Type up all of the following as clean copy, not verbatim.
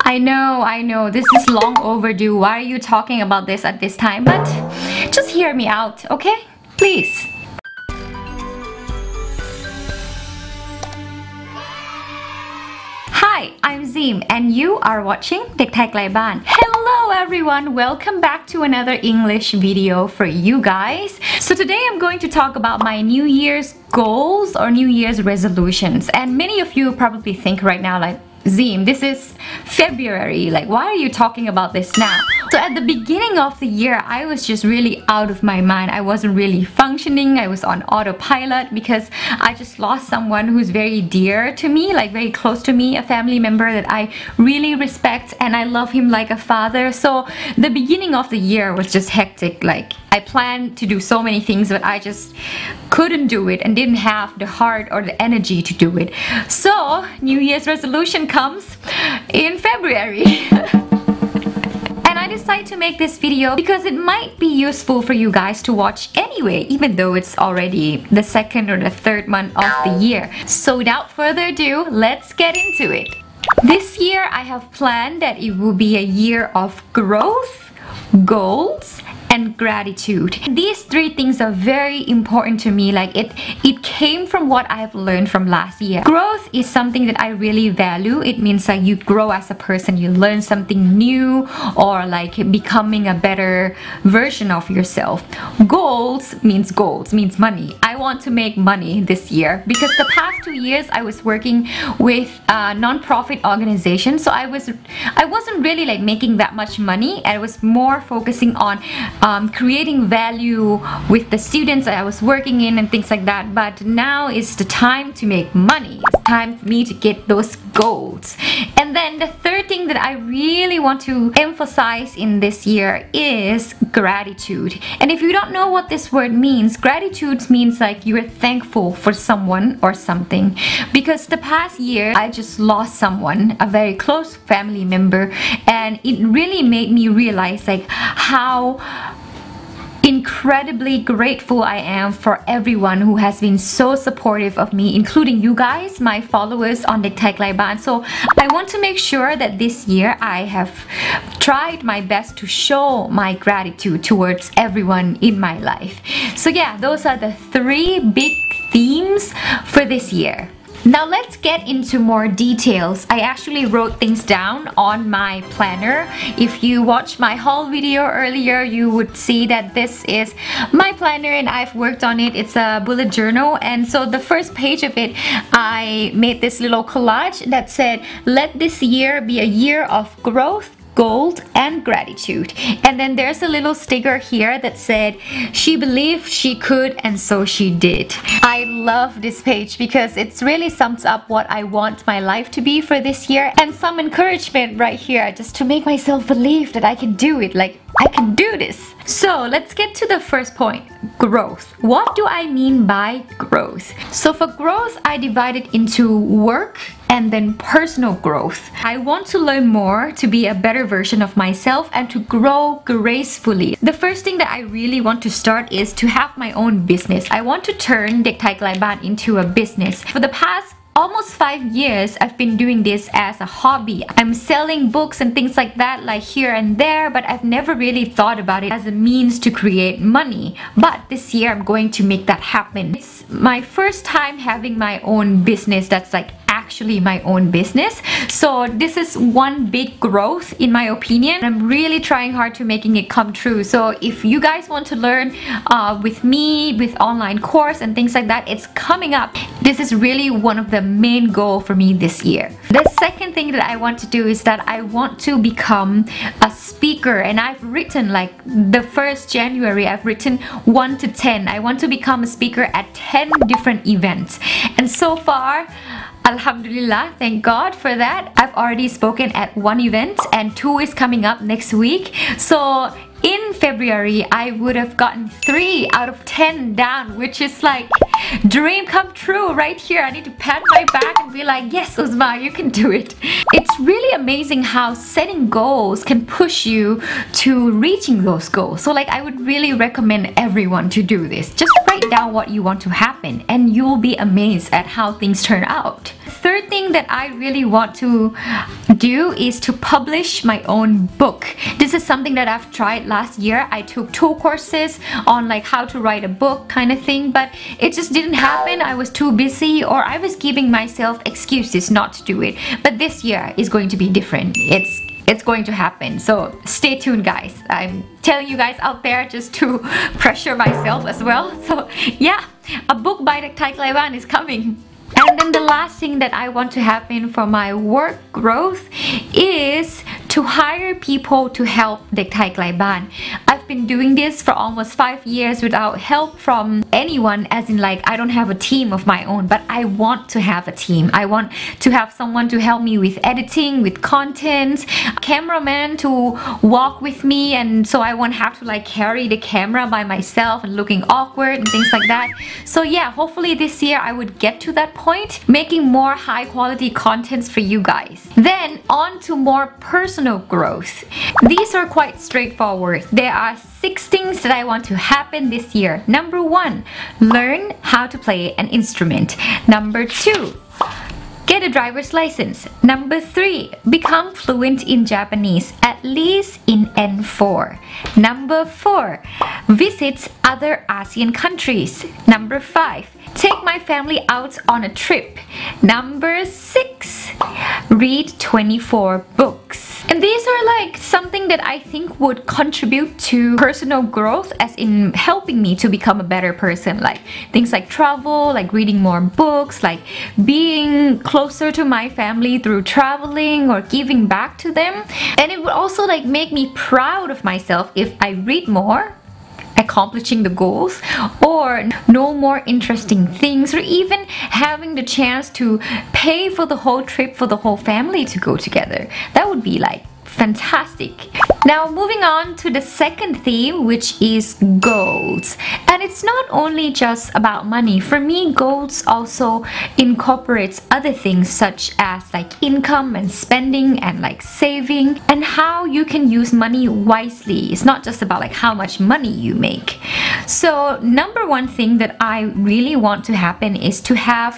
I know, this is long overdue. Why are you talking about this at this time? But just hear me out, okay? Please. Hi, I'm Zim and you are watching เด็กไทยไกลบ้าน Hello everyone, welcome back to another English video for you guys. So today I'm going to talk about my New Year's goals or New Year's resolutions, and many of you probably think right now like, Zim, this is February, like why are you talking about this now? So at the beginning of the year, I was just really out of my mind. I wasn't really functioning. I was on autopilot because I just lost someone who's very dear to me, like very close to me, a family member that I really respect, and I love him like a father. So the beginning of the year was just hectic. Like I planned to do so many things, but I just couldn't do it and didn't have the heart or the energy to do it. So New Year's resolution comes in February. And I decided to make this video because it might be useful for you guys to watch anyway, even though it's already the second or the third month of the year. So without further ado, let's get into it. This year I have planned that it will be a year of growth, goals, and gratitude. These three things are very important to me. Like it came from what I've learned from last year. Growth is something that I really value. It means like you grow as a person, you learn something new, or like becoming a better version of yourself. Goals means money. I want to make money this year because the past 2 years I was working with a non-profit organization, so I wasn't really like making that much money. I was more focusing on creating value with the students that I was working in and things like that. But now is the time to make money. It's time for me to get those goals. And then the third thing that I really want to emphasize in this year is gratitude. And if you don't know what this word means, gratitude means like you are thankful for someone or something. Because the past year I just lost someone, a very close family member, and it really made me realize like how incredibly grateful I am for everyone who has been so supportive of me, including you guys, my followers on เด็กไทยไกลบ้าน. So I want to make sure that this year I have tried my best to show my gratitude towards everyone in my life. So yeah, those are the three big themes for this year. Now let's get into more details. I actually wrote things down on my planner. If you watched my haul video earlier, you would see that this is my planner and I've worked on it. It's a bullet journal, and so the first page of it, I made this little collage that said, let this year be a year of growth, gold, and gratitude. And then there's a little sticker here that said, she believed she could and so she did. I love this page because it really sums up what I want my life to be for this year, and some encouragement right here just to make myself believe that I can do it, like I can do this. So let's get to the first point, growth. What do I mean by growth? So for growth, I divide it into work and then personal growth. I want to learn more to be a better version of myself and to grow gracefully. The first thing that I really want to start is to have my own business. I want to turn เด็กไทยไกลบ้าน into a business. For the past almost 5 years, I've been doing this as a hobby. I'm selling books and things like that, like here and there, but I've never really thought about it as a means to create money. But this year, I'm going to make that happen. It's my first time having my own business that's like actually my own business. So this is one big growth in my opinion. I'm really trying hard to making it come true. So if you guys want to learn with me, with online course and things like that, it's coming up. This is really one of the main goal for me this year. The second thing that I want to do is that I want to become a speaker, and I've written like the first January, I've written 1 to 10. I want to become a speaker at 10 different events, and so far, Alhamdulillah, thank God for that. I've already spoken at 1 event and 2 is coming up next week. So in February, I would have gotten 3 out of 10 down, which is like dream come true right here. I need to pat my back and be like, yes, Uzma, you can do it. It's really amazing how setting goals can push you to reaching those goals. So like I would really recommend everyone to do this. Just write down what you want to happen and you'll be amazed at how things turn out. Third thing that I really want to do is to publish my own book. This is something that I've tried last year. I took 2 courses on like how to write a book kind of thing, but it just didn't happen. I was too busy or I was giving myself excuses not to do it. But this year is going to be different. It's going to happen. So stay tuned, guys. I'm telling you guys out there just to pressure myself as well. So yeah, a book by Dak Tai Klaiban is coming. And then the last thing that I want to happen for my work growth is to hire people to help Dak Tai Klaiban. I've been doing this for almost 5 years without help from anyone, as in like I don't have a team of my own, but I want to have a team. I want to have someone to help me with editing, with content, a cameraman to walk with me, and so I won't have to like carry the camera by myself and looking awkward and things like that. So yeah, hopefully this year I would get to that point, making more high quality contents for you guys. Then on to more personal growth. These are quite straightforward. There are 6 things that I want to happen this year. Number 1, learn how to play an instrument. Number 2, get a driver's license. Number 3, become fluent in Japanese, at least in N4. Number 4, visit other ASEAN countries. Number 5, take my family out on a trip. Number 6, read 24 books. And these are like something that I think would contribute to personal growth, as in helping me to become a better person. Like things like travel, like reading more books, like being closer to my family through traveling or giving back to them. And it would also like make me proud of myself if I read more, accomplishing the goals, or know more interesting things, or even having the chance to pay for the whole trip for the whole family to go together. That would be like fantastic. Now moving on to the second theme, which is goals. And it's not only just about money. For me, goals also incorporates other things such as like income and spending and like saving, and how you can use money wisely. It's not just about like how much money you make. So number 1 thing that I really want to happen is to have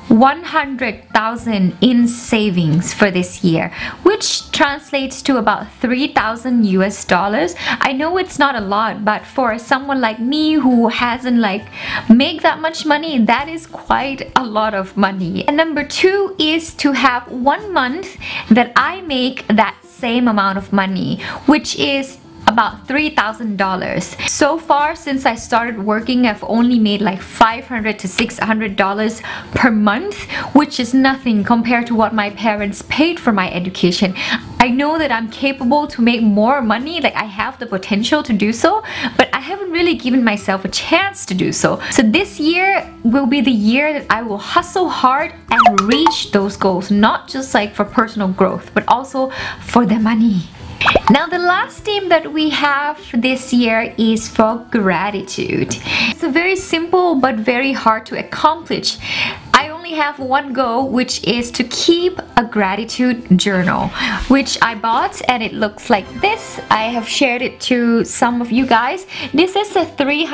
100,000 in savings for this year, which translates to about 3,000 US dollars. I know it's not a lot, but for someone like me who hasn't like made that much money, that is quite a lot of money. And number 2 is to have 1 month that I make that same amount of money, which is about $3,000. So far since I started working, I've only made like $500 to $600 per month, which is nothing compared to what my parents paid for my education. I know that I'm capable to make more money, like I have the potential to do so, but I haven't really given myself a chance to do so. So this year will be the year that I will hustle hard and reach those goals, not just like for personal growth, but also for the money. Now the last theme that we have this year is for gratitude. It's a very simple but very hard to accomplish. I only have 1 goal, which is to keep a gratitude journal, which I bought, and it looks like this. I have shared it to some of you guys. This is a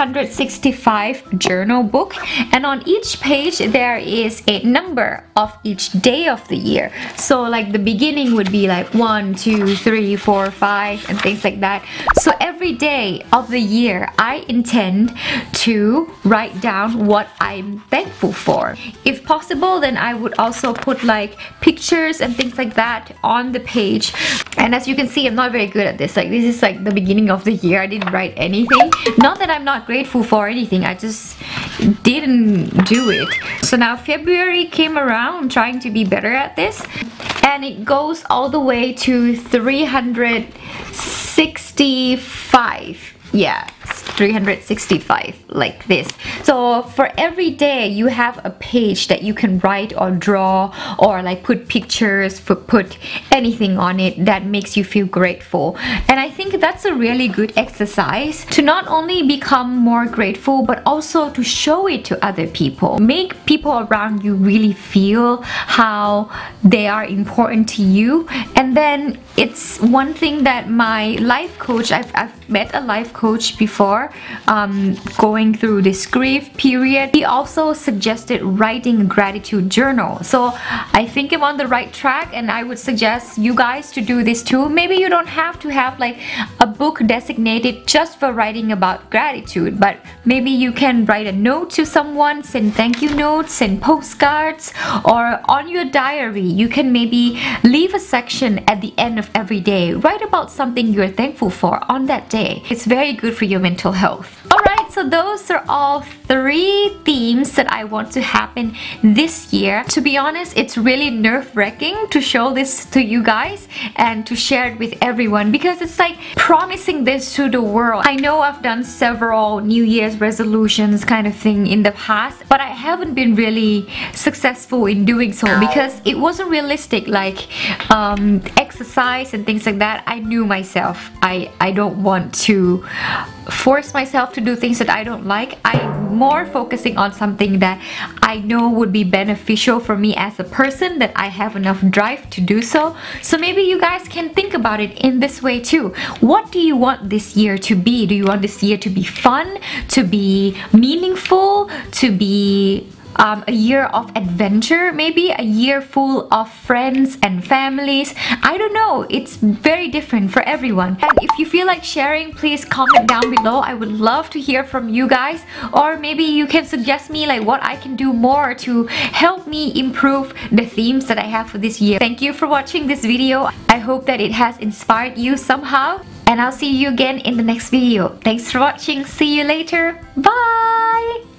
365 journal book, and on each page there is a number of each day of the year. So like the beginning would be like 1, 2, 3, 4, 5 and things like that. So every day of the year I intend to write down what I'm thankful for. If possible, then I would also put like pictures and things like that on the page. And as you can see, I'm not very good at this. Like this is like the beginning of the year. I didn't write anything. Not that I'm not grateful for anything, I just didn't do it. So now February came around, trying to be better at this, and it goes all the way to 365. yeah, 365 like this. So for every day you have a page that you can write or draw or like put pictures, put anything on it that makes you feel grateful. And I think that's a really good exercise to not only become more grateful but also to show it to other people. Make people around you really feel how they are important to you. And then it's one thing that my life coach, I've met a life coach before, going through this grief period. He also suggested writing a gratitude journal. So I think I'm on the right track, and I would suggest you guys to do this too. Maybe you don't have to have like a book designated just for writing about gratitude, but maybe you can write a note to someone, send thank you notes, send postcards, or on your diary you can maybe leave a section at the end of every day. Write about something you're thankful for on that day. It's very good for your mental health. Alright, so those are all 3 themes that I want to happen this year. To be honest, it's really nerve-wracking to show this to you guys and to share it with everyone, because it's like promising this to the world. I know I've done several New Year's resolutions kind of thing in the past, but I haven't been really successful in doing so because it wasn't realistic, like exercise and things like that. I knew myself. I don't want to force myself to do things that I don't like. I'm more focusing on something that I know would be beneficial for me as a person, that I have enough drive to do so. So maybe you guys can think about it in this way too. What do you want this year to be? Do you want this year to be fun, to be meaningful, to be a year of adventure, maybe a year full of friends and families? I don't know, it's very different for everyone. And if you feel like sharing, please comment down below. I would love to hear from you guys, or maybe you can suggest me like what I can do more to help me improve the themes that I have for this year. Thank you for watching this video. I hope that it has inspired you somehow, and I'll see you again in the next video. Thanks for watching. See you later. Bye.